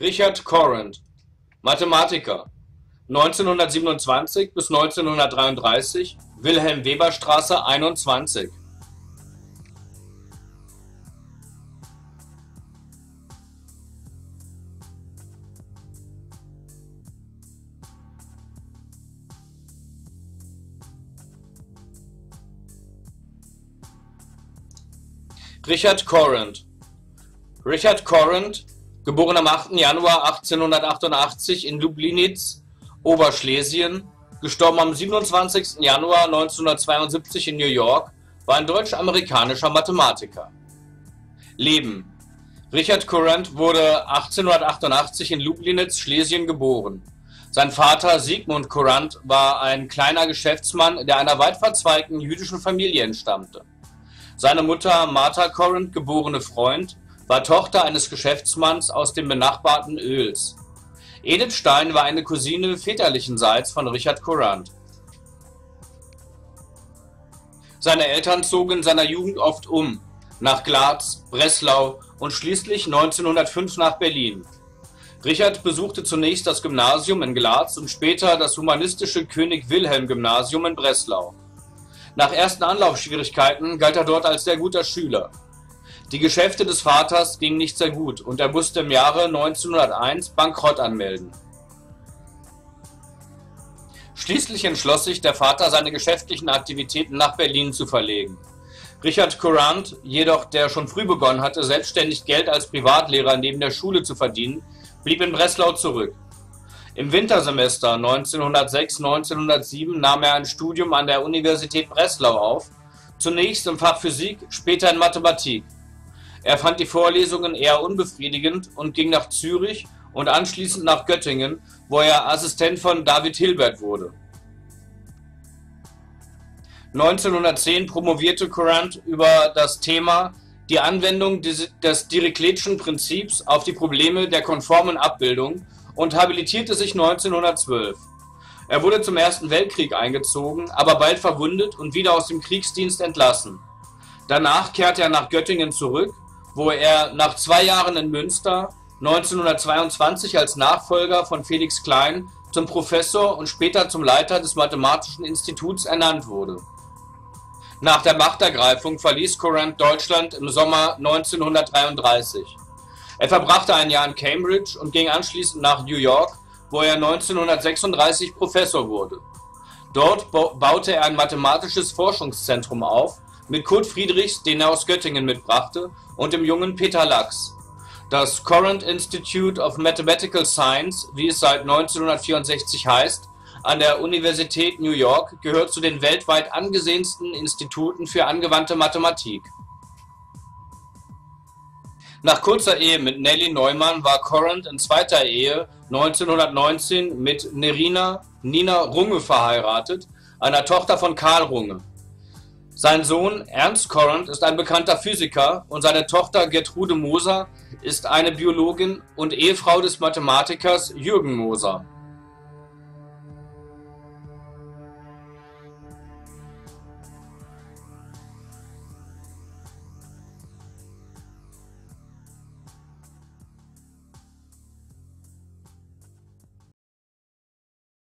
Richard Courant, Mathematiker, 1927 bis 1933, Wilhelm-Weber-Straße 21. Richard Courant. Richard Courant, geboren am 8. Januar 1888 in Lublinitz, Oberschlesien, gestorben am 27. Januar 1972 in New York, war ein deutsch-amerikanischer Mathematiker. Leben: Richard Courant wurde 1888 in Lublinitz, Schlesien geboren. Sein Vater Sigmund Courant war ein kleiner Geschäftsmann, der einer weit verzweigten jüdischen Familie entstammte. Seine Mutter Martha Courant, geborene Freund, war Tochter eines Geschäftsmanns aus dem benachbarten Oels. Edith Stein war eine Cousine väterlichenseits von Richard Courant. Seine Eltern zogen in seiner Jugend oft um, nach Glatz, Breslau und schließlich 1905 nach Berlin. Richard besuchte zunächst das Gymnasium in Glatz und später das humanistische König-Wilhelm-Gymnasium in Breslau. Nach ersten Anlaufschwierigkeiten galt er dort als sehr guter Schüler. Die Geschäfte des Vaters gingen nicht sehr gut und er musste im Jahre 1901 Bankrott anmelden. Schließlich entschloss sich der Vater, seine geschäftlichen Aktivitäten nach Berlin zu verlegen. Richard Courant jedoch, der schon früh begonnen hatte, selbstständig Geld als Privatlehrer neben der Schule zu verdienen, blieb in Breslau zurück. Im Wintersemester 1906/1907 nahm er ein Studium an der Universität Breslau auf, zunächst im Fach Physik, später in Mathematik. Er fand die Vorlesungen eher unbefriedigend und ging nach Zürich und anschließend nach Göttingen, wo er Assistent von David Hilbert wurde. 1910 promovierte Courant über das Thema die Anwendung des Dirichletsschen Prinzips auf die Probleme der konformen Abbildung und habilitierte sich 1912. Er wurde zum Ersten Weltkrieg eingezogen, aber bald verwundet und wieder aus dem Kriegsdienst entlassen. Danach kehrte er nach Göttingen zurück, wo er nach 2 Jahren in Münster 1922 als Nachfolger von Felix Klein zum Professor und später zum Leiter des Mathematischen Instituts ernannt wurde. Nach der Machtergreifung verließ Courant Deutschland im Sommer 1933. Er verbrachte ein Jahr in Cambridge und ging anschließend nach New York, wo er 1936 Professor wurde. Dort baute er ein mathematisches Forschungszentrum auf, mit Kurt Friedrichs, den er aus Göttingen mitbrachte, und dem jungen Peter Lachs. Das Courant Institute of Mathematical Science, wie es seit 1964 heißt, an der Universität New York, gehört zu den weltweit angesehensten Instituten für angewandte Mathematik. Nach kurzer Ehe mit Nellie Neumann war Courant in zweiter Ehe 1919 mit Nina Runge verheiratet, einer Tochter von Karl Runge. Sein Sohn Ernst Courant ist ein bekannter Physiker und seine Tochter Gertrude Moser ist eine Biologin und Ehefrau des Mathematikers Jürgen Moser.